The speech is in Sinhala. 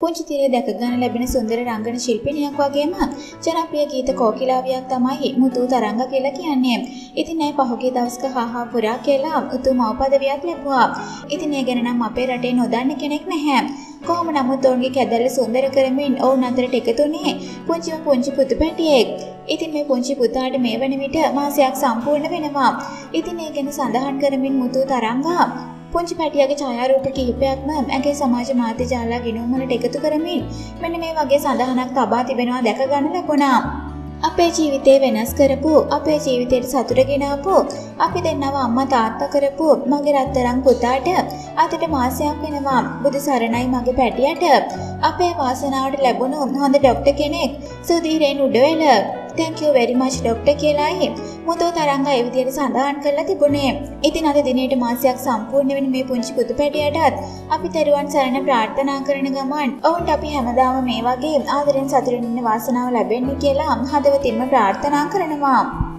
පුංචි තිරේ දැක ගන්න ලැබෙන සුන්දර රංගන ශිල්පිනියක් වගේම ජනප්‍රිය ගීත කෝකිලාවියක් තමයි මුතු තරංග කියලා කියන්නේ. ඉතින් ඒ පහුගිය දවස්ක හාහා පුරා කියලා උතුම් අවපදවියක් ලැබුවා. ඉතින් ඒ ගැන නම් අපේ රටේ නොදන්න කෙනෙක් නැහැ. කොහොම නමුත් ඔවුන්ගේ කැදැල්ල සුන්දර කරමින් ඔවුන් අතරට එකතුනේ පුංචි පුතු පැටියෙක්. ඉතින් මේ පුංචි පුතාට මේ වන විට මාසයක් සම්පූර්ණ වෙනවා. ඉතින් ඒ ගැන සඳහන් කරමින් මුතු තරංගා පුංචි පැටියාගේ ඡායාරූප කිහිපයක්ම ඇගේ සමාජ මාධ්‍ය ජාල ගිණුම් වලට එකතු කරමින් මෙන්න මේ වගේ සඳහනක් තබා තිබෙනවා දැක ගන්න ලැබුණා. අපේ ජීවිතේ වෙනස් කරපු, අපේ ජීවිතේට සතුට ගෙනාවු, අපි දෙන්නව අම්මා තාත්තා කරපු මගේ රත්තරන් පුතාට අදට මාසයක් වෙනවා. බුදු සරණයි මගේ පැටියට. අපේ වාසනාවට ලැබුණු හොඳ ડોක්ටර් කෙනෙක් Sudiren Udawela. Thank you very much doctor කියලායි මුතු තරංග ඒ විදිහට සඳහන් කරලා තිබුණේ. ඉතින් අද දිනේට මාසයක් සම්පූර්ණ වෙන මේ පුංචි පුතු පැටියටත් අපි තෙරුවන් සරණ ප්‍රාර්ථනා කරන ගමන් ඔවුන්ට අපි හැමදාම මේ වගේ ආදරෙන් සතුටින් ඉන්න වාසනාව ලැබෙන්න කියලා හදවතින්ම ප්‍රාර්ථනා කරනවා.